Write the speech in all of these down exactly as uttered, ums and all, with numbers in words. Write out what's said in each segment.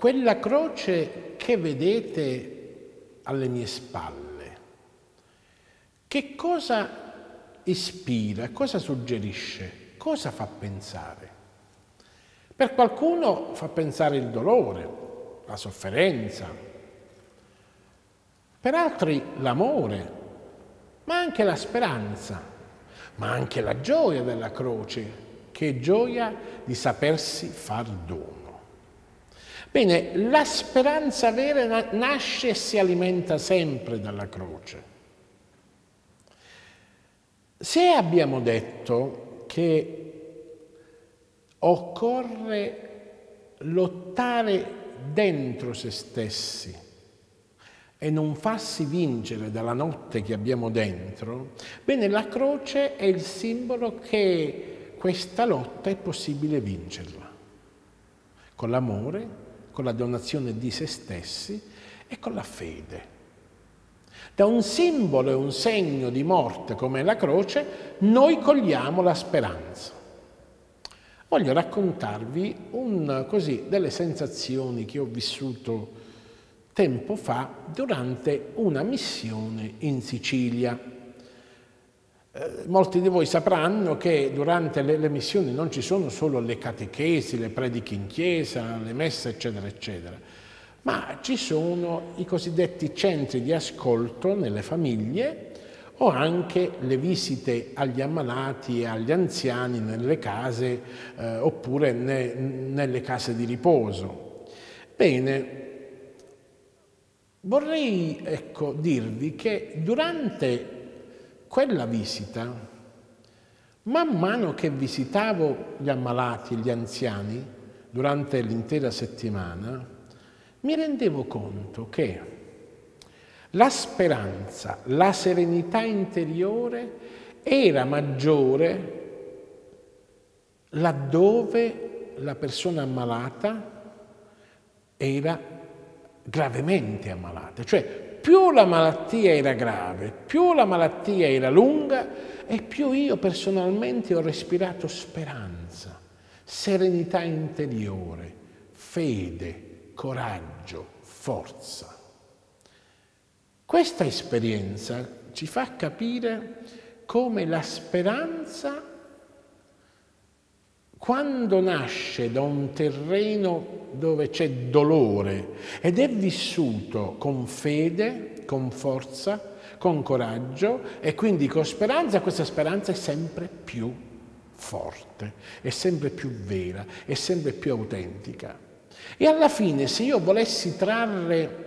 quella croce che vedete alle mie spalle, che cosa ispira, cosa suggerisce, cosa fa pensare? Per qualcuno fa pensare il dolore, la sofferenza, per altri l'amore, ma anche la speranza, ma anche la gioia della croce, che è gioia di sapersi far dono. Bene, la speranza vera nasce e si alimenta sempre dalla croce. Se abbiamo detto che occorre lottare dentro se stessi e non farsi vincere dalla notte che abbiamo dentro, bene, la croce è il simbolo che questa lotta è possibile vincerla, con l'amore, con la donazione di se stessi e con la fede. Da un simbolo e un segno di morte come la croce, noi cogliamo la speranza. Voglio raccontarvi un, così, delle sensazioni che ho vissuto tempo fa durante una missione in Sicilia. Eh, molti di voi sapranno che durante le, le missioni non ci sono solo le catechesi, le prediche in chiesa, le messe, eccetera, eccetera, ma ci sono i cosiddetti centri di ascolto nelle famiglie o anche le visite agli ammalati e agli anziani nelle case eh, oppure ne, nelle case di riposo. Bene, vorrei ecco, dirvi che durante quella visita, man mano che visitavo gli ammalati e gli anziani durante l'intera settimana, mi rendevo conto che la speranza, la serenità interiore era maggiore laddove la persona ammalata era gravemente ammalata, cioè più la malattia era grave, più la malattia era lunga e più io personalmente ho respirato speranza, serenità interiore, fede, coraggio, forza. Questa esperienza ci fa capire come la speranza, quando nasce da un terreno dove c'è dolore ed è vissuto con fede, con forza, con coraggio e quindi con speranza, questa speranza è sempre più forte, è sempre più vera, è sempre più autentica. E alla fine, se io volessi trarre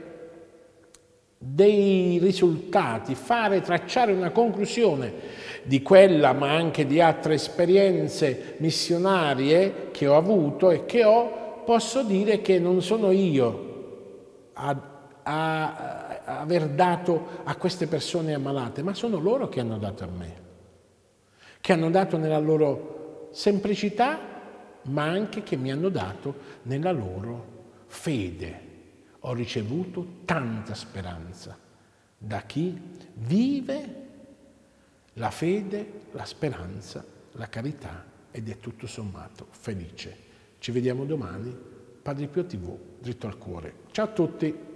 dei risultati, fare, tracciare una conclusione di quella ma anche di altre esperienze missionarie che ho avuto e che ho, posso dire che non sono io a, a, a aver dato a queste persone ammalate, ma sono loro che hanno dato a me, che hanno dato nella loro semplicità, ma anche che mi hanno dato nella loro fede. Ho ricevuto tanta speranza da chi vive la fede, la speranza, la carità ed è tutto sommato felice. Ci vediamo domani, Padre Pio tivù, dritto al cuore. Ciao a tutti!